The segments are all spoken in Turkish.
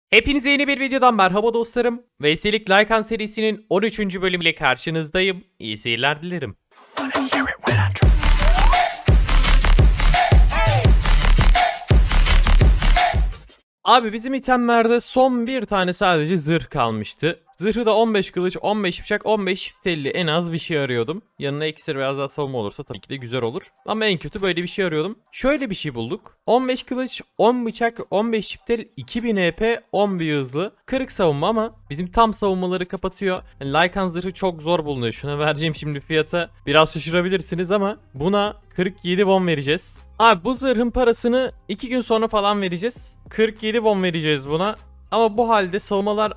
Hepinize yeni bir videodan merhaba dostlarım. Veyselik Lycan serisinin 13. bölümüyle karşınızdayım. İyi seyirler dilerim. Abi bizim itemlerde son bir tane sadece zırh kalmıştı. Zırhı da 15 kılıç, 15 bıçak, 15 şiftelli en az bir şey arıyordum. Yanına iksir biraz daha savunma olursa tabii ki de güzel olur. Ama en kötü böyle bir şey arıyordum. Şöyle bir şey bulduk. 15 kılıç, 10 bıçak, 15 şiftel, 2000 EP, 11 hızlı. 40 savunma ama bizim tam savunmaları kapatıyor. Yani Lycan zırhı çok zor bulunuyor. Şuna vereceğim şimdi fiyata biraz şaşırabilirsiniz ama buna 47 won vereceğiz. Abi bu zırhın parasını 2 gün sonra falan vereceğiz. 47 won vereceğiz buna. Ama bu halde savunmalar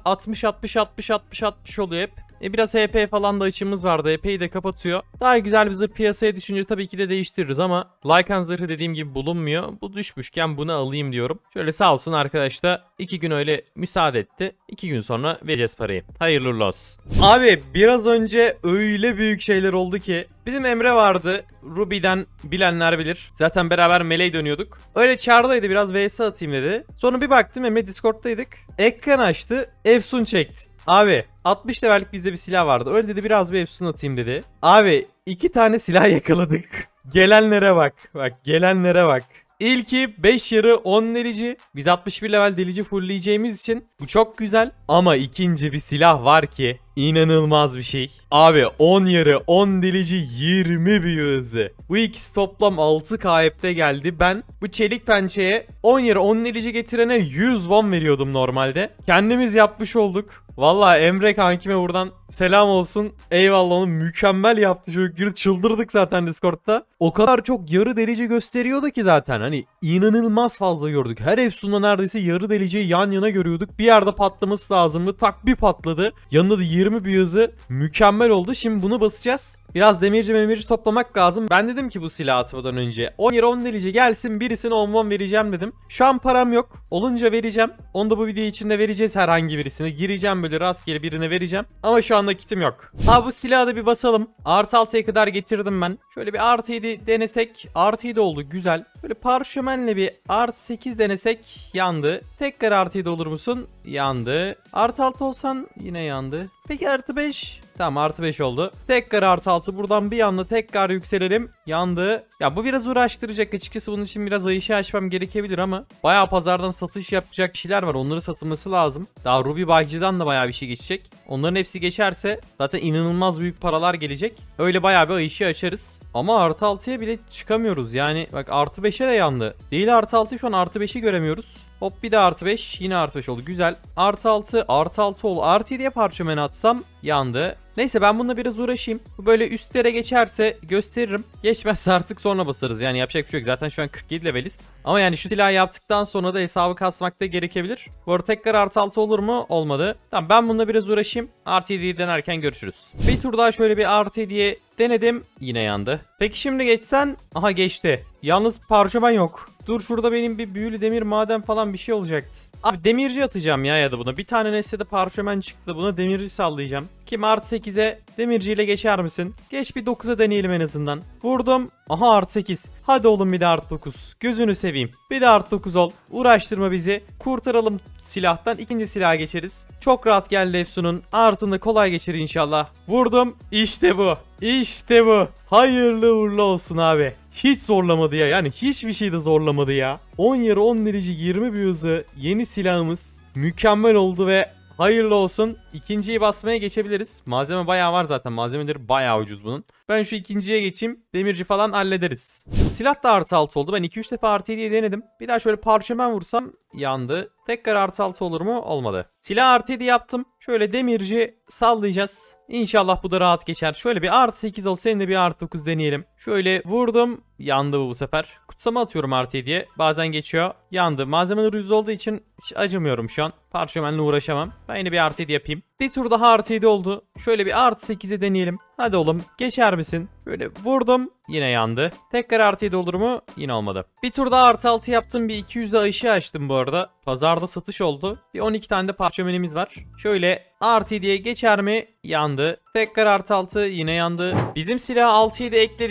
60 oluyor hep. Biraz HP falan da açığımız vardı. HP'yi de kapatıyor. Daha güzel bir zırh piyasaya düşünce tabii ki de değiştiririz ama Lycan zırhı dediğim gibi bulunmuyor. Bu düşmüşken bunu alayım diyorum. Şöyle sağ olsun arkadaş da 2 gün öyle müsaade etti. 2 gün sonra vereceğiz parayı. Hayırlı olsun. Abi biraz önce öyle büyük şeyler oldu ki. Bizim Emre vardı. Ruby'den bilenler bilir. Zaten beraber melee dönüyorduk. Öyle çağırdaydı, biraz vs atayım dedi. Sonra bir baktım Emre Discord'daydık. Ekran açtı. Efsun çekti. Abi 60 levellik bizde bir silah vardı. Öyle dedi, biraz bir efsun atayım dedi. Abi 2 tane silah yakaladık. Gelenlere bak. Bak gelenlere bak. İlki 5 yarı 10 delici. Biz 61 level delici fullleyeceğimiz için bu çok güzel. Ama ikinci bir silah var ki inanılmaz bir şey. Abi 10 yarı 10 delici 20 büyü hızı. Bu ikisi toplam 6k HP'de geldi. Ben bu çelik pençeye 10 yarı 10 delici getirene 100 won veriyordum normalde. Kendimiz yapmış olduk. Vallahi Emre kankime buradan selam olsun. Eyvallah, onu mükemmel yaptı. Çünkü çıldırdık zaten Discord'da. O kadar çok yarı delici gösteriyordu ki zaten. Hani inanılmaz fazla gördük. Her efsunla neredeyse yarı deliciyi yan yana görüyorduk. Bir yerde patlaması lazımdı. Tak bir patladı. Yanında da 20 bir hızı mükemmel oldu. Şimdi bunu basacağız. Biraz demirci toplamak lazım. Ben dedim ki bu silah atmadan önce 10 yarı 10 delici gelsin, birisine 10 won vereceğim dedim. Şu an param yok. Olunca vereceğim. Onu da bu video içinde vereceğiz, herhangi birisine. Gireceğim böyle rastgele birine vereceğim. Ama şu anda kitim yok. Ha bu silahı da bir basalım. Artı 6'ya kadar getirdim ben. Şöyle bir artı 7 denesek. Artı 7 oldu, güzel. Böyle parşömenle bir artı 8 denesek, yandı. Tekrar artı 7 olur musun? Yandı. Artı 6 olsan yine yandı. Peki artı 5? Tamam, artı 5 oldu. Tekrar artı 6. Buradan bir anda tekrar yükselelim. Yandı. Ya bu biraz uğraştıracak. Açıkçası bunun için biraz ayışı açmam gerekebilir ama bayağı pazardan satış yapacak kişiler var. Onları satılması lazım. Daha Ruby Bug'cıdan da bayağı bir şey geçecek. Onların hepsi geçerse zaten inanılmaz büyük paralar gelecek. Öyle bayağı bir ayışı açarız. Ama artı 6'ya bile çıkamıyoruz. Yani bak artı 5'e de yandı. Değil artı 6'yı, şu an artı 5'i göremiyoruz. Hop bir de artı 5. Yine artı 5 oldu. Güzel. Artı 6. Artı 6 oldu. Artı 7'ye parşömen atsam yandı. Neyse ben bununla biraz uğraşayım. Bu böyle üstlere geçerse gösteririm. Geçmezse artık sonra basarız. Yani yapacak bir şey yok. Zaten şu an 47 leveliz. Ama yani şu silahı yaptıktan sonra da hesabı kasmak da gerekebilir. Bu arada tekrar artı 6 olur mu? Olmadı. Tamam ben bununla biraz uğraşayım. Artı 7'yi denerken görüşürüz. Bir tur daha şöyle bir artı 7'ye denedim. Yine yandı. Peki şimdi geçsen. Aha geçti. Yalnız parşömen yok. Dur şurada benim bir büyülü demir maden falan bir şey olacaktı. Abi demirci atacağım ya da buna. Bir tane nesnede parşömen çıktı. Buna demirci sallayacağım. Kim artı 8'e demirciyle geçer misin? Geç bir 9'a deneyelim en azından. Vurdum. Aha artı 8. Hadi oğlum bir de artı 9. Gözünü seveyim. Bir de artı 9 ol. Uğraştırma bizi. Kurtaralım silahtan. İkinci silaha geçeriz. Çok rahat geldi Efsun'un. Artını kolay geçir inşallah. Vurdum. İşte bu. İşte bu. Hayırlı uğurlu olsun abi. Hiç zorlamadı ya. Yani hiçbir şey de zorlamadı ya. 10 yarı 10 derece 20 bir hızı. Yeni silahımız mükemmel oldu ve hayırlı olsun. İkinciyi basmaya geçebiliriz. Malzeme bayağı var zaten. Malzemeleri bayağı ucuz bunun. Ben şu ikinciye geçeyim. Demirci falan hallederiz. Bu silah da artı 6 oldu. Ben 2-3 defa artı 7'ye denedim. Bir daha şöyle parşömen vursam yandı. Tekrar artı 6 olur mu? Olmadı. Silah artı 7 yaptım. Şöyle demirci sallayacağız. İnşallah bu da rahat geçer. Şöyle bir artı 8 olsa seninle bir artı 9 deneyelim. Şöyle vurdum. Yandı bu sefer. Kutsama atıyorum artı 7'ye. Bazen geçiyor. Yandı. Malzemeler ucuz olduğu için hiç acımıyorum şu an. Parşömenle uğraşamam. Ben yine bir artı 7 yapayım. Bir tur daha artı 7 oldu. Şöyle bir artı 8'e deneyelim. Hadi oğlum geçer misin? Böyle vurdum. Yine yandı. Tekrar artı 7 olur mu? Yine olmadı. Bir tur daha artı 6 yaptım. Bir 200'de ayışı açtım bu arada. Pazarda satış oldu. Bir 12 tane de parşömenimiz var. Şöyle artı 7'ye geçer mi? Yandı. Tekrar artı 6 yine yandı. Bizim silaha 6-7 ekledik.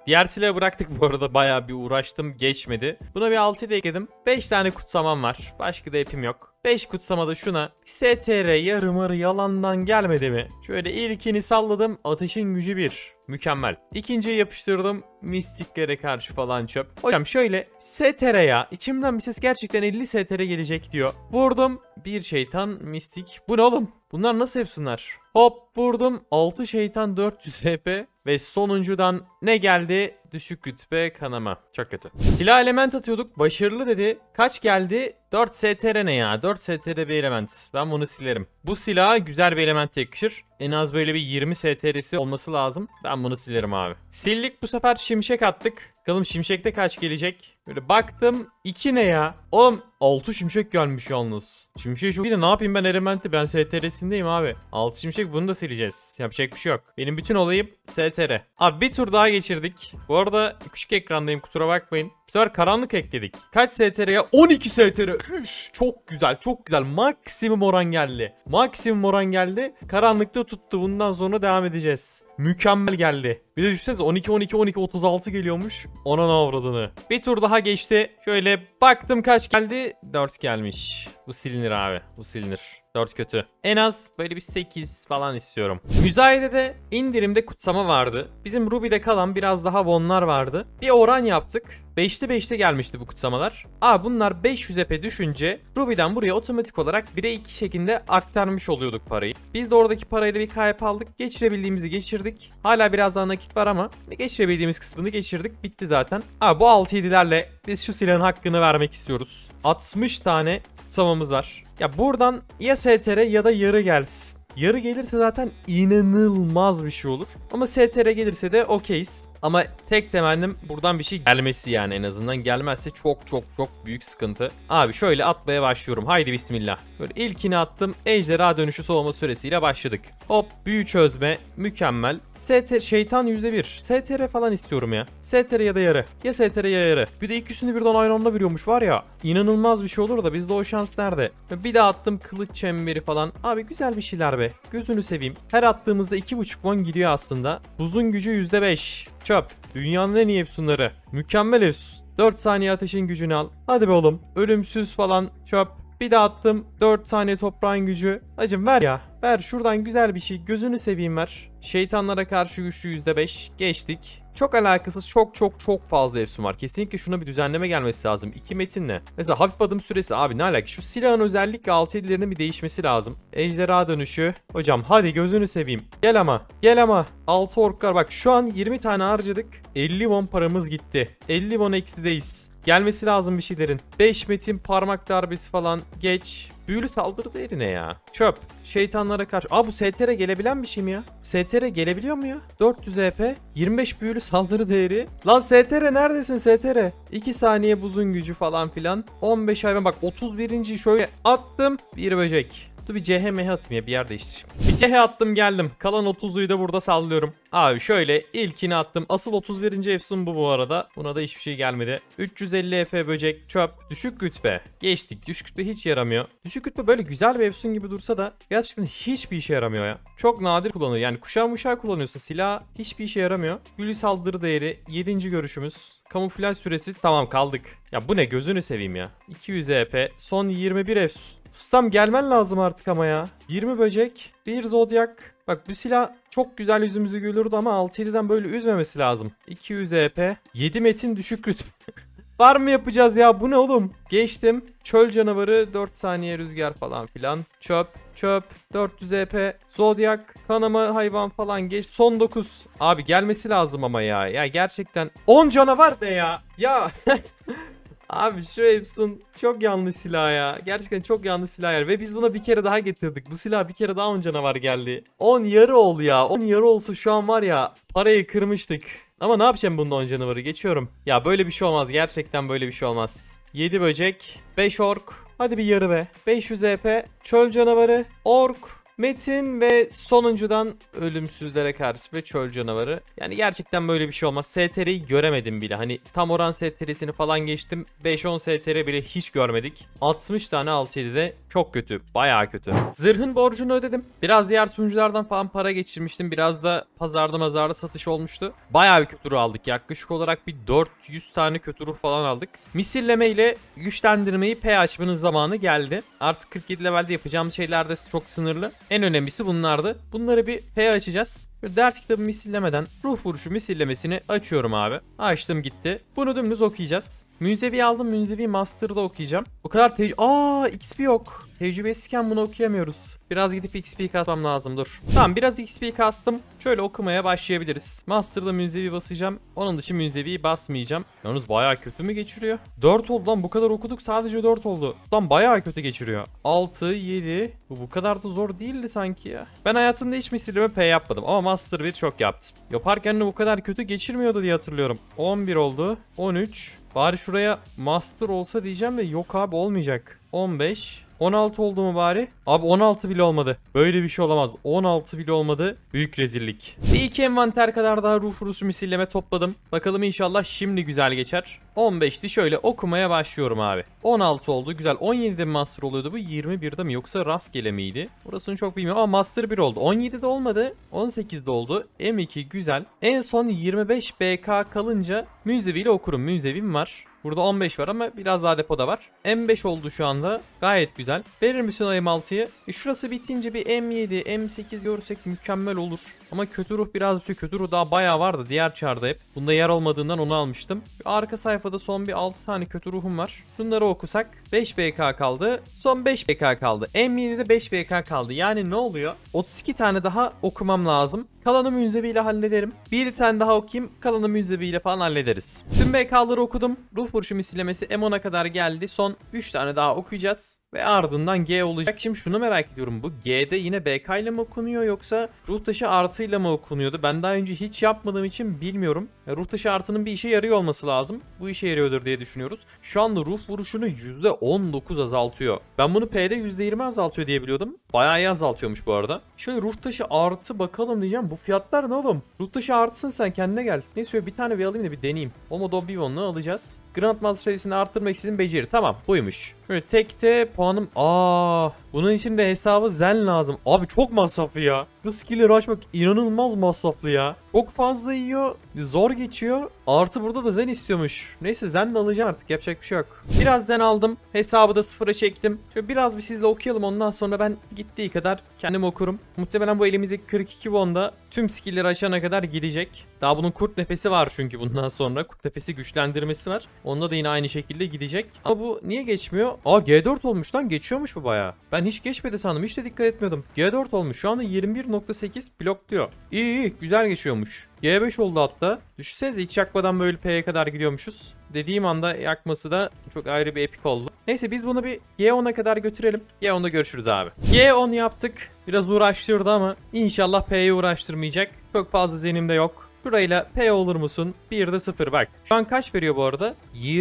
Diğer silahı bıraktık bu arada, bayağı bir uğraştım, geçmedi. Buna bir 6 ekledim. 5 tane kutsamam var. Başka da ipim yok. 5 kutsamada şuna STR yarı yalandan gelmedi mi? Şöyle ilkini salladım. Ateşin gücü 1. Mükemmel. İkinciyi yapıştırdım. Mistiklere karşı falan çöp. Hocam şöyle STR ya. İçimden bir ses gerçekten 50 STR gelecek diyor. Vurdum. Bir şeytan mistik. Bu ne oğlum? Bunlar nasıl hepsunlar? Hop vurdum. 6 şeytan 400 HP. Ve sonuncudan ne geldi? Düşük rütbe kanama. Çok kötü. Silah element atıyorduk. Başarılı dedi. Kaç geldi? 4 STR ne ya? 4 STR bir element. Ben bunu silerim. Bu silaha güzel bir element yakışır. En az böyle bir 20 STR'si olması lazım. Ben bunu silerim abi. Sildik, bu sefer şimşek attık. Bakalım şimşekte kaç gelecek? Böyle baktım. 2 ne ya? Oğlum 6 şimşek gelmiş yalnız. Şimşek çok iyi de ne yapayım ben elementi? Ben STR'sindeyim abi. 6 şimşek, bunu da sileceğiz. Yapacak bir şey yok. Benim bütün olayım STR. Abi bir tur daha geçirdik. Bu arada küçük ekrandayım, kusura bakmayın. Bu sefer karanlık ekledik. Kaç STR'ye? 12 STR. Üş, çok güzel, çok güzel. Maksimum oran geldi. Maksimum oran geldi. Karanlıkta tuttu. Bundan sonra devam edeceğiz. Mükemmel geldi. Bir de düşünsenize 12 36 geliyormuş. Ona ne avradını. Bir tur daha geçti. Şöyle baktım kaç geldi? 4 gelmiş. Bu silinir abi. Bu silinir. 4 kötü. En az böyle bir 8 falan istiyorum. Müzayedede indirimde kutsama vardı. Bizim Ruby'de kalan biraz daha wonlar vardı. Bir oran yaptık. 5'te 5'te gelmişti bu kutsamalar. Bunlar 500 EP düşünce Ruby'den buraya otomatik olarak 1'e 2 şeklinde aktarmış oluyorduk parayı. Biz de oradaki parayla bir kayıp aldık. Geçirebildiğimizi geçirdik. Hala biraz daha nakit var ama geçirebildiğimiz kısmını geçirdik. Bitti zaten. Bu 6-7'lerle biz şu silahın hakkını vermek istiyoruz. 60 tane kutsamamız var. Ya buradan ya STR ya da yarı gelsin. Yarı gelirse zaten inanılmaz bir şey olur. Ama STR gelirse de okeyiz. Ama tek temennim buradan bir şey gelmesi, yani en azından gelmezse çok büyük sıkıntı. Abi şöyle atmaya başlıyorum. Haydi bismillah. Böyle ilkini attım. Ejderha dönüşü soğuma süresiyle başladık. Hop, büyü çözme mükemmel. STR şeytan %1. STR falan istiyorum ya. STR ya da yarı. Ya STR ya yarı. Bir de ikisini birden aynı anda veriyormuş var ya. İnanılmaz bir şey olur da bizde o şans nerede? Bir de attım kılıç çemberi falan. Abi güzel bir şeyler be. Gözünü seveyim. Her attığımızda 2.5 won gidiyor aslında. Buzun gücü %5. Çöp. Dünyanın en iyi efsunları. Mükemmel efsun. 4 saniye ateşin gücünü al. Hadi be oğlum. Ölümsüz falan. Çöp. Bir de attım. 4 saniye toprağın gücü. Hacım ver ya. Ver şuradan güzel bir şey. Gözünü seveyim ver. Şeytanlara karşı güçlü %5. Geçtik. Çok alakasız çok fazla efsun var. Kesinlikle şuna bir düzenleme gelmesi lazım. 2 metinle. Mesela hafif adım süresi. Abi ne alaka? Şu silahın özellikle 6-7'lerinin bir değişmesi lazım. Ejderha dönüşü. Hocam hadi gözünü seveyim. Gel ama. Gel ama. 6 orklar. Bak şu an 20 tane harcadık. 50 won paramız gitti. 50 won eksideyiz. Gelmesi lazım bir şeylerin. 5 metin parmak darbesi falan. Geç. Büyülü saldırı değeri ne ya? Çöp. Şeytanlara karşı. Bu STR gelebilen bir şey mi ya? STR gelebiliyor mu ya? 400 EP. 25 büyülü saldırı değeri. Lan STR neredesin STR? 2 saniye buzun gücü falan filan. 15 hayvan. Bak 31. şöyle attım. Bir böcek. Dur bir CH atayım ya, bir yer değiştireyim. Bir CH attım geldim. Kalan 30'luyu da burada sallıyorum. Abi şöyle ilkini attım. Asıl 31. efsun bu arada. Buna da hiçbir şey gelmedi. 350 EP böcek çöp. Düşük rütbe. Geçtik. Düşük rütbe hiç yaramıyor. Düşük rütbe böyle güzel bir efsun gibi dursa da gerçekten hiçbir işe yaramıyor ya. Çok nadir kullanıyor. Yani kuşağı kullanıyorsa silah hiçbir işe yaramıyor. Büyülü saldırı değeri 7. görüşümüz. Kamuflaj süresi tamam, kaldık. Ya bu ne, gözünü seveyim ya. 200 EP. Son 21 efsun. Ustam gelmen lazım artık ama ya. 20 böcek, 1 zodyak. Bak bu silah çok güzel yüzümüzü gülürdü ama 6-7'den böyle üzmemesi lazım. 200 EP, 7 metin düşük rütbe. Var mı yapacağız ya, bu ne oğlum? Geçtim. Çöl canavarı 4 saniye rüzgar falan filan. Çöp. 400 EP. Zodyak. Kanama hayvan falan geç. Son 9. Abi gelmesi lazım ama ya. Ya gerçekten 10 canavar ne ya? Ya. Abi şu Epson çok yanlış silah ya. Gerçekten çok yanlış silah yer. Ve biz buna bir kere daha getirdik. Bu silah bir kere daha 10 canavar geldi. 10 yarı ol ya. 10 yarı olsa şu an var ya, parayı kırmıştık. Ama ne yapacağım bunda 10 canavarı? Geçiyorum. Ya böyle bir şey olmaz. Gerçekten böyle bir şey olmaz. 7 böcek. 5 ork. Hadi bir yarı be. 500 EP. Çöl canavarı. Ork. Metin ve sonuncudan ölümsüzlere karşı ve çöl canavarı. Yani gerçekten böyle bir şey olmaz. STR'yi göremedim bile. Hani tam oran STR'sini falan geçtim. 5-10 STR bile hiç görmedik. 60 tane 6-7'de çok kötü. Bayağı kötü. Zırhın borcunu ödedim. Biraz diğer sunuculardan falan para geçirmiştim. Biraz da pazarda satış olmuştu. Bayağı bir kötü ruh aldık. Yaklaşık olarak bir 400 tane kötü ruh falan aldık. Misilleme ile güçlendirmeyi P açmanın zamanı geldi. Artık 47 levelde yapacağımız şeyler de çok sınırlı. En önemlisi bunlardı. Bunları bir P açacağız. Böyle dert kitabı misillemeden ruh vuruşu misillemesini açıyorum abi. Açtım gitti. Bunu dümdüz okuyacağız. Münzevi aldım. Münzevi Master'da okuyacağım. O kadar XP yok. Tecrübesizken bunu okuyamıyoruz. Biraz gidip XP kasmam lazım, dur. Tamam, biraz XP kastım. Şöyle okumaya başlayabiliriz. Master'da münzevi basacağım. Onun dışı münzevi basmayacağım. Yalnız bayağı kötü mü geçiriyor? 4 oldu lan, bu kadar okuduk sadece 4 oldu. Lan bayağı kötü geçiriyor. 6, 7. Bu kadar da zor değildi sanki ya. Ben hayatımda hiç misilleme P yapmadım ama Master 1 çok yaptım. Yaparken de bu kadar kötü geçirmiyordu diye hatırlıyorum. 11 oldu. 13. Bari şuraya Master olsa diyeceğim de yok abi, olmayacak. 15. 16 oldu mu bari? Abi 16 bile olmadı. Böyle bir şey olamaz. 16 bile olmadı. Büyük rezillik. Bir iki envanter kadar daha ruh vuruşu misilleme topladım. Bakalım inşallah şimdi güzel geçer. 15'ti, şöyle okumaya başlıyorum abi. 16 oldu, güzel. 17'de mi Master oluyordu bu? 21'de mi yoksa rastgele miydi? Burasını çok bilmiyorum ama Master 1 oldu. 17'de olmadı. 18'de oldu. M2 güzel. En son 25 BK kalınca Münzevi ile okurum. Münzevim var. Burada 15 var ama biraz daha depoda var. M5 oldu şu anda. Gayet güzel. Verir misin o M6'yı? Şurası bitince bir M7, M8 görsek mükemmel olur. Ama kötü ruh biraz bir şey. Kötü ruh daha bayağı vardı. Diğer çarda hep. Bunda yer olmadığından onu almıştım. Arka sayfada son bir 6 tane kötü ruhum var. Şunları okusak 5 BK kaldı. Son 5 BK kaldı. M7'de 5 BK kaldı. Yani ne oluyor? 32 tane daha okumam lazım. Kalanı münzeviyle hallederim. Bir tane daha okuyayım. Kalanı münzeviyle falan hallederiz. Tüm BK'ları okudum. Ruh vuruşu misillemesi M10'a kadar geldi. Son 3 tane daha okuyacağız. Ve ardından G olacak. Şimdi şunu merak ediyorum. Bu G'de yine BK ile mi okunuyor yoksa ruh taşı artıyla mı okunuyordu? Ben daha önce hiç yapmadığım için bilmiyorum. Ruh taşı artının bir işe yarıyor olması lazım. Bu işe yarıyordur diye düşünüyoruz. Şu anda ruh vuruşunu %19 azaltıyor. Ben bunu P'de %20 azaltıyor diye biliyordum. Bayağı iyi azaltıyormuş bu arada. Şöyle ruh taşı artı bakalım diyeceğim. Bu fiyatlar ne oğlum? Ruh taşı artsın, sen kendine gel. Neyse bir tane bir alayım da bir deneyeyim. Olmadı o Bivon'u alacağız. Grandmaster sayısını arttırmak istediğim beceri. Tamam, buymuş. Böyle tekte puanım. Bunun için de hesabı zen lazım. Abi çok masraflı ya. Bu skill'leri açmak inanılmaz masraflı ya. Çok fazla yiyor. Zor geçiyor. Artı burada da zen istiyormuş. Neyse zen de alacağım artık. Yapacak bir şey yok. Biraz zen aldım. Hesabı da sıfıra çektim. Şöyle biraz bir sizle okuyalım. Ondan sonra ben gittiği kadar kendim okurum. Muhtemelen bu elimizdeki 42 won'da tüm skill'leri açana kadar gidecek. Daha bunun kurt nefesi var çünkü bundan sonra. Kurt nefesi güçlendirmesi var. Onda da yine aynı şekilde gidecek. Ama bu niye geçmiyor? G4 olmuş lan. Geçiyormuş bu bayağı. Ben hiç geçmedi sandım. Hiç de dikkat etmiyordum. G4 olmuş. Şu anda 21.8 blok diyor. İyi. Güzel geçiyormuş. G5 oldu hatta. Düşünsenize hiç yakmadan böyle P'ye kadar gidiyormuşuz. Dediğim anda yakması da çok ayrı bir epik oldu. Neyse biz bunu bir G10'a kadar götürelim. G10'da görüşürüz abi. G10 yaptık. Biraz uğraştırdı ama inşallah P'yi uğraştırmayacak. Çok fazla zenim de yok. Burayla P olur musun? 1'de 0 bak. Şu an kaç veriyor bu arada?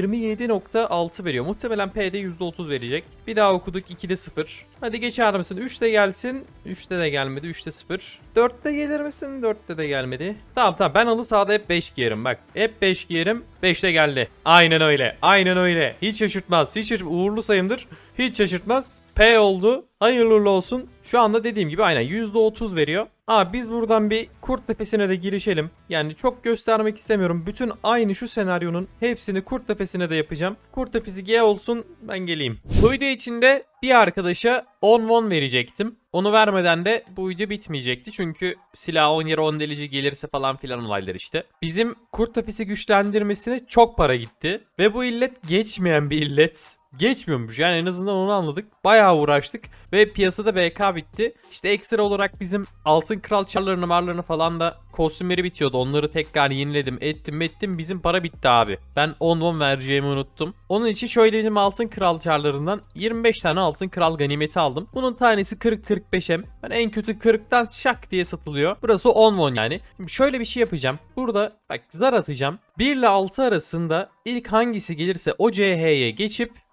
27.6 veriyor. Muhtemelen P'de %30 verecek. Bir daha okuduk, 2'de 0. Hadi geçer misin? 3'te gelsin. 3'te de gelmedi. 3'te 0. 4'te gelir misin? 4'te de gelmedi. Tamam ben halı sahada hep 5 giyerim bak. Hep 5 giyerim. 5'te geldi. Aynen öyle. Aynen öyle. Hiç şaşırtmaz. Hiç şaşırtmaz. Uğurlu sayımdır. Hiç şaşırtmaz. P oldu. Hayırlı uğurlu olsun. Şu anda dediğim gibi aynen %30 veriyor. Biz buradan bir kurt nefesine de girişelim. Yani çok göstermek istemiyorum. Bütün aynı şu senaryonun hepsini kurt nefesine de yapacağım. Kurt nefesi G olsun, ben geleyim. Bu video içinde bir arkadaşa 10 won verecektim. Onu vermeden de bu video bitmeyecekti. Çünkü silah 10 yere 10 delici gelirse falan filan olaylar işte. Bizim kurt nefesi güçlendirmesine çok para gitti. Ve bu illet geçmeyen bir illet. Geçmiyormuş yani, en azından onu anladık. Bayağı uğraştık ve piyasada BK bitti. İşte ekstra olarak bizim altın kral çarlarını marlarını falan da kostümleri bitiyordu. Onları tekrar yeniledim ettim. Bizim para bitti abi. Ben 10 won vereceğimi unuttum. Onun için şöyle bizim altın kral çarlarından 25 tane altın kral ganimeti aldım. Bunun tanesi 40-45M. Ben en kötü 40'tan şak diye satılıyor. Burası 10 won yani. Şimdi şöyle bir şey yapacağım. Burada bak zar atacağım. 1 ile 6 arasında ilk hangisi gelirse o CH'ye geçip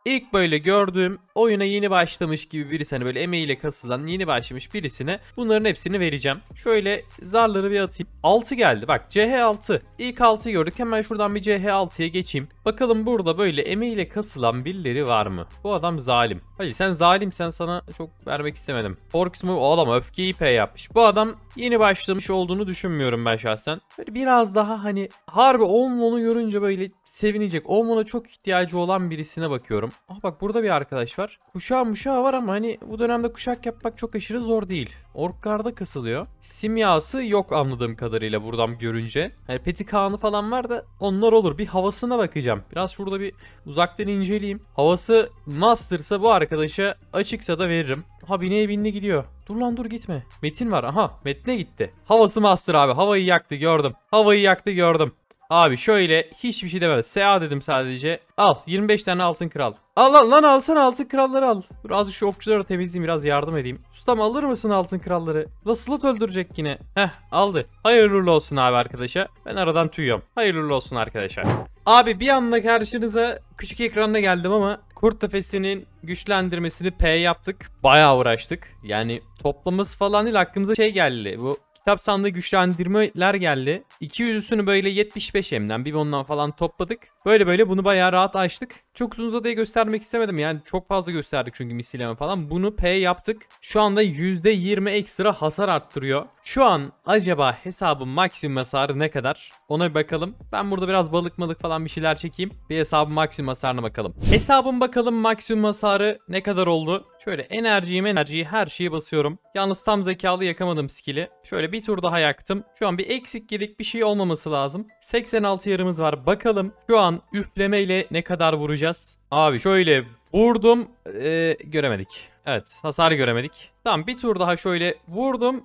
İlk böyle gördüğüm oyuna yeni başlamış gibi birisi, hani böyle emeğiyle kasılan yeni başlamış birisine bunların hepsini vereceğim. Şöyle zarları bir atayım. 6 geldi. Bak CH6. İlk 6'yı gördük. Hemen şuradan bir CH6'ya geçeyim. Bakalım burada böyle emeğiyle kasılan birileri var mı? Bu adam zalim. Hayır sen zalimsen sana çok vermek istemedim. Forksmu o adam öfkeyi P yapmış. Bu adam yeni başlamış olduğunu düşünmüyorum ben şahsen. Böyle biraz daha hani harbi Omon'u görünce böyle sevinecek. Omon'a çok ihtiyacı olan birisine bakıyorum. Ah bak burada bir arkadaş var. Kuşağı var ama hani bu dönemde kuşak yapmak çok aşırı zor değil. Orklarda kasılıyor. Simyası yok anladığım kadarıyla buradan görünce. Hani Peti Kaan'ı falan var da onlar olur. Bir havasına bakacağım. Biraz şurada bir uzaktan inceleyeyim. Havası master'sa bu arkadaşa, açıksa da veririm. Ha bineye bindi gidiyor. Dur lan dur gitme. Metin var. Aha Metin'e gitti. Havası master abi. Havayı yaktı gördüm. Havayı yaktı gördüm. Abi şöyle hiçbir şey demedi. SA dedim sadece. Al 25 tane altın kral. Al lan alsana altın kralları al. Dur azıcık şu okçuları temizleyeyim, biraz yardım edeyim. Ustam alır mısın altın kralları? La slot öldürecek yine. Heh aldı. Hayırlı olsun abi arkadaşa. Ben aradan tüyüyorum. Hayırlı olsun arkadaşa. Abi bir anda karşınıza küçük ekranına geldim ama kurt kafesinin güçlendirmesini P yaptık. Bayağı uğraştık. Yani toplaması falan değil, hakkımıza şey geldi. Bu kitap sandığı güçlendirmeler geldi. 200'üsünü böyle 75M'den bir ondan falan topladık. Böyle bunu bayağı rahat açtık. Çok uzun uzadıya göstermek istemedim. Yani çok fazla gösterdik çünkü misilleme falan. Bunu P yaptık. Şu anda %20 ekstra hasar arttırıyor. Şu an acaba hesabın maksimum hasarı ne kadar? Ona bir bakalım. Ben burada biraz balık falan bir şeyler çekeyim. Bir hesabın maksimum hasarına bakalım. Hesabın bakalım maksimum hasarı ne kadar oldu? Şöyle enerjiyi her şeyi basıyorum. Yalnız tam zekalı yakamadım skill'i. Şöyle bir tur daha yaktım. Şu an bir eksik yedik, bir şey olmaması lazım. 86 yarımız var. Bakalım şu an üflemeyle ne kadar vuracağız? Abi şöyle vurdum. Göremedik. Evet hasarı göremedik. Tamam bir tur daha şöyle vurdum.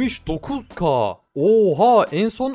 79k. Oha en son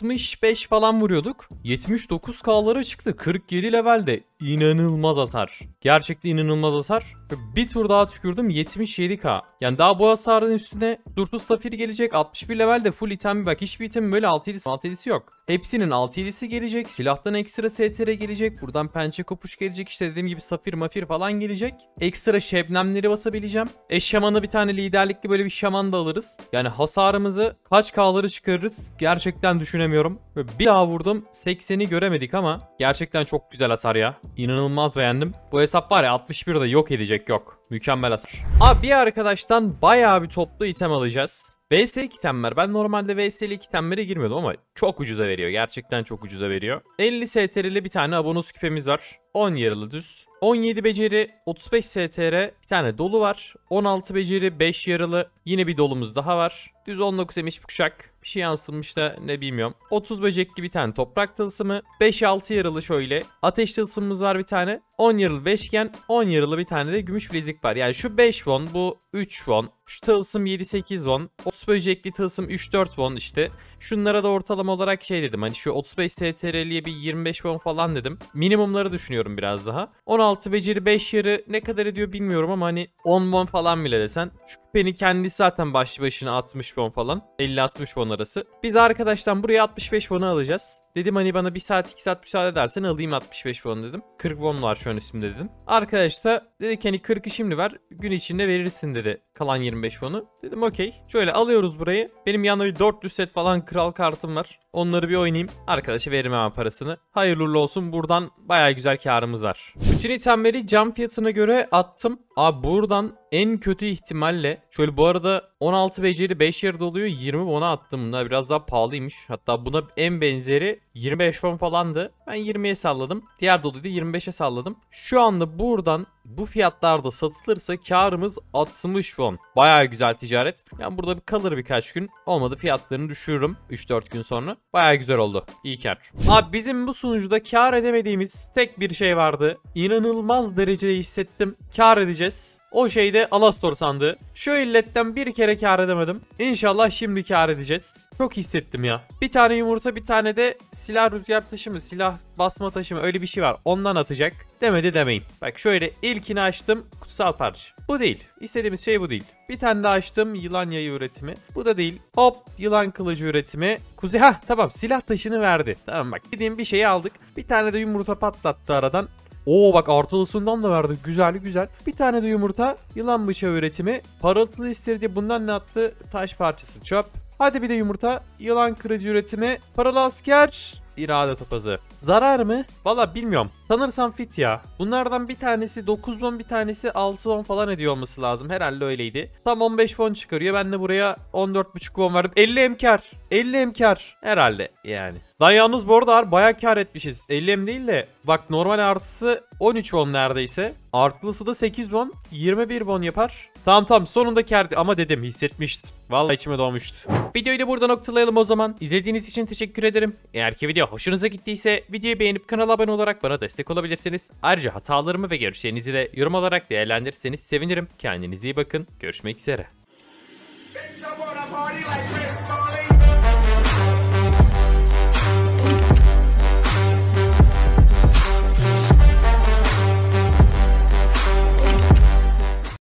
65 falan vuruyorduk. 79k'ları çıktı. 47 levelde. İnanılmaz hasar. Gerçekten inanılmaz hasar. Bir tur daha tükürdüm 77k. Yani daha bu hasarın üstüne Durtus Safir gelecek. 61 levelde full item. Bak hiçbir item böyle 6-7'si yok. Hepsinin 6-7'si gelecek. Silahtan ekstra STR gelecek. Buradan pençe kopuş gelecek. İşte dediğim gibi safir mafir falan gelecek. Ekstra şebnemleri basabileceğim. Şamanı bir tane liderlikli böyle bir şaman da alırız. Yani hasarımızı kaç K'ları çıkarırız gerçekten düşünemiyorum. Bir daha vurdum 80'i göremedik ama gerçekten çok güzel hasar ya. İnanılmaz beğendim. Bu hesap var ya 61'de yok edecek yok. Mükemmel hasar. Abi bir arkadaştan bayağı bir toplu item alacağız. VS'li itemler. Ben normalde VS'li itemlere girmiyordum ama çok ucuza veriyor. Gerçekten çok ucuza veriyor. 50 STR'li bir tane abonus küpemiz var. 10 yarılı düz. 17 beceri, 35 STR, bir tane dolu var. 16 beceri, 5 yarılı, yine bir dolumuz daha var. Düz 19 emiş kuşak. Bir şey yansıtılmış da ne bilmiyorum. 30 böcekli bir tane toprak tılsımı. 5-6 yarılı şöyle. Ateş tılsımımız var bir tane. 10 yarılı beşgen, 10 yarılı bir tane de gümüş bilezik var. Yani şu 5 won, bu 3 won. Şu tılsım 7-8 won. 30 böcekli tılsım 3-4 won işte. Şunlara da ortalama olarak şey dedim. Hani şu 35 STR'liye bir 25 won falan dedim. Minimumları düşünüyorum biraz daha. 16 beceri 5 yarı ne kadar ediyor bilmiyorum ama hani 10 won falan bile desen. Şu küpenin kendisi zaten başlı başına 60 won falan. 50-60 won arası. Biz arkadaştan buraya 65 won'u alacağız. Dedim hani bana 1 saat 2 saat müsaade edersen alayım 65 won dedim. 40 won var şu an üstümde dedim. Arkadaş da dedi ki hani 40'ı şimdi ver. Gün içinde verirsin dedi kalan 25 won'u. Dedim okey. Şöyle alıyoruz burayı. Benim yanında bir 400 set falan kral kartım var. Onları bir oynayayım. Arkadaşa veririm hemen parasını. Hayırlı uğurlu olsun. Buradan bayağı güzel karımız var. Bütün itemleri cam fiyatına göre attım. Abi buradan en kötü ihtimalle şöyle bu arada 16 beceri 5 yarıda oluyor. 20 won'a attım. Bunlar biraz daha pahalıymış. Hatta buna en benzeri 25 won falandı. Ben 20'ye salladım. Diğer doluydu 25'e salladım. Şu anda buradan bu fiyatlarda satılırsa karımız 60 won. Bayağı güzel ticaret. Yani burada bir kalır birkaç gün. Olmadı fiyatlarını düşürürüm 3-4 gün sonra. Bayağı güzel oldu. İyi kar. Abi bizim bu sunucuda kar edemediğimiz tek bir şey vardı. İnanılmaz derecede hissettim. Kar edeceğiz. O şey de Alastor sandığı. Şu illetten bir kere kar edemedim. İnşallah şimdi kar edeceğiz. Çok hissettim ya. Bir tane yumurta, bir tane de silah rüzgar taşı mı, silah basma taşı mı, öyle bir şey var. Ondan atacak. Demedi demeyin. Bak şöyle ilkini açtım. Kutsal parça. Bu değil. İstediğimiz şey bu değil. Bir tane daha açtım. Yılan yayı üretimi. Bu da değil. Hop. Yılan kılıcı üretimi. Kuzey. Hah tamam. Silah taşını verdi. Tamam bak. Dediğim bir şeyi aldık. Bir tane de yumurta patlattı aradan. Oo bak artılısından da verdi. Güzel güzel. Bir tane de yumurta. Yılan bıçağı üretimi. Parıltılı isterdi. Bundan ne attı? Taş parçası çöp. Hadi bir de yumurta. Yılan kırıcı üretimi. Paralı asker. İrade topazı. Zarar mı? Valla bilmiyorum. Sanırsam fit ya. Bunlardan bir tanesi 9 won, bir tanesi 6 won falan ediyor olması lazım. Herhalde öyleydi. Tam 15 won çıkarıyor. Ben de buraya 14,5 won verdim. 50 emkar. 50 emkar. Herhalde yani. Daha yalnız bu arada bayağı kar etmişiz. 50 em değil de bak normal artısı 13 won neredeyse. Artılısı da 8 won. 21 won yapar. Tamam sonunda kar ama dedim hissetmiştim. Vallahi içime doğmuştu. Videoyu da burada noktalayalım o zaman. İzlediğiniz için teşekkür ederim. Eğer ki video hoşunuza gittiyse videoyu beğenip kanala abone olarak bana destek olabilirsiniz. Ayrıca hatalarımı ve görüşlerinizi de yorum olarak değerlendirirseniz sevinirim. Kendinize iyi bakın. Görüşmek üzere.